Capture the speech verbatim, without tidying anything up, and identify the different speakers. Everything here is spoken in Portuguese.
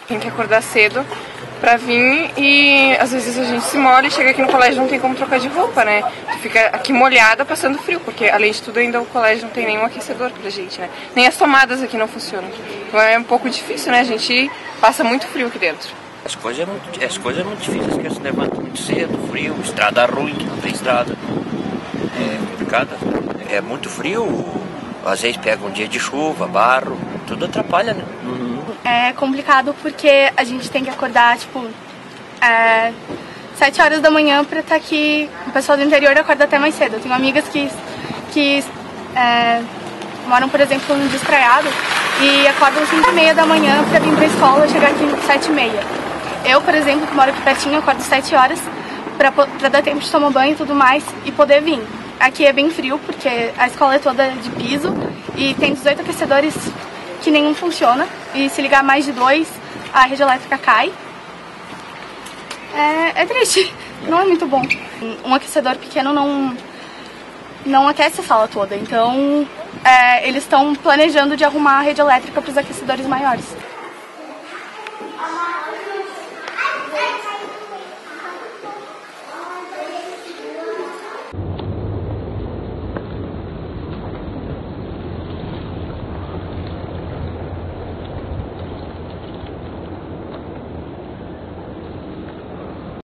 Speaker 1: Tem que acordar cedo pra vir e às vezes a gente se molha e chega aqui no colégio não tem como trocar de roupa, né? Tu fica aqui molhada passando frio, porque além de tudo ainda o colégio não tem nenhum aquecedor pra gente, né? Nem as tomadas aqui não funcionam. Então é um pouco difícil, né? A gente passa muito frio aqui dentro.
Speaker 2: As coisas é muito, as coisas é muito difíceis, porque se levanta muito cedo, frio, estrada ruim, que não tem estrada. É complicado. É muito frio, às vezes pega um dia de chuva, barro, tudo atrapalha, né? Uhum.
Speaker 3: É complicado porque a gente tem que acordar, tipo, é, sete horas da manhã pra estar aqui. O pessoal do interior acorda até mais cedo. Eu tenho amigas que, que é, moram, por exemplo, no Despraiado e acordam cinco e meia da manhã pra vir pra escola e chegar aqui sete e meia. Eu, por exemplo, que moro aqui pertinho, acordo sete horas pra, pra dar tempo de tomar banho e tudo mais e poder vir. Aqui é bem frio porque a escola é toda de piso e tem dezoito aquecedores que nenhum funciona, e se ligar mais de dois, a rede elétrica cai. É, é triste, não é muito bom. Um aquecedor pequeno não, não aquece a sala toda, então é, eles estão planejando de arrumar a rede elétrica para os aquecedores maiores.